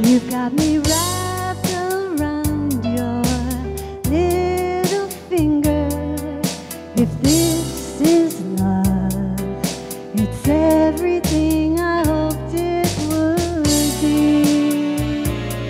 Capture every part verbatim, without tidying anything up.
You've got me wrapped around your little finger. If this is love, it's everything I hoped it would be.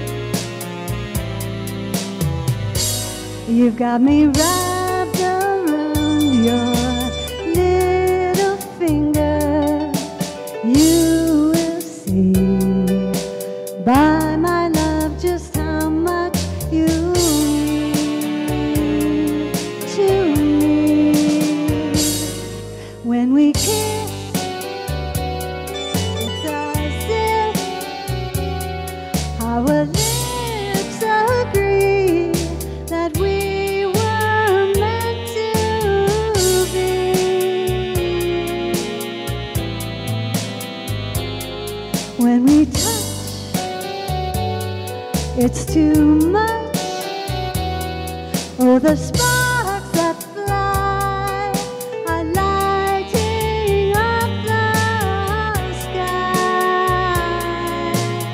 You've got me wrapped around your little finger. You will see by my love just how much you mean to me. When we kiss, it's as if our lips agree that we were meant to be. When we touch, it's too much. Oh, the sparks that fly are lighting up the sky.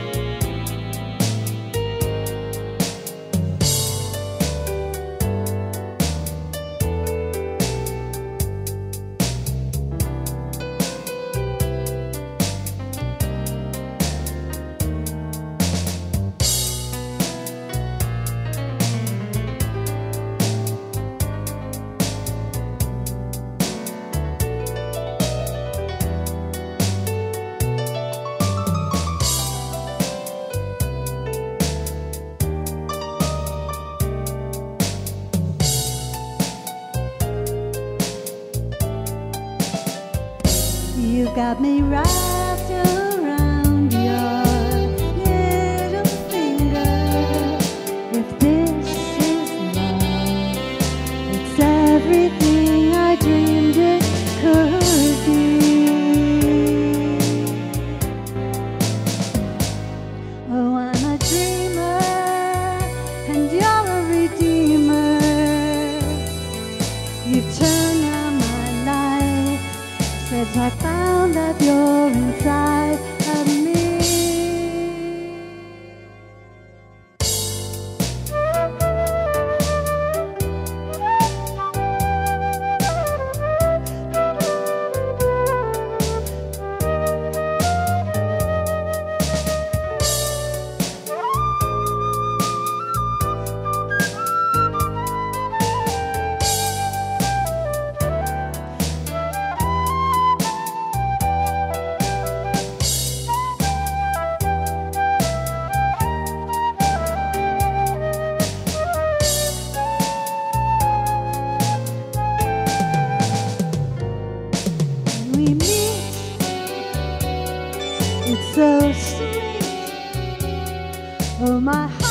You've got me wrapped around your little finger. If this is love, it's everything I dreamed it could be. Oh, I'm a dreamer and you're a redeemer. You've turned out my life since I found that you're inside of me. We meet, it's so sweet. Oh, my heart.